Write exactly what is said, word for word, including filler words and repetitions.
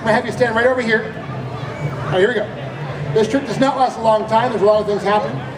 going to have you stand right over here. All right, here we go. This trip does not last a long time. There's a lot of things happening.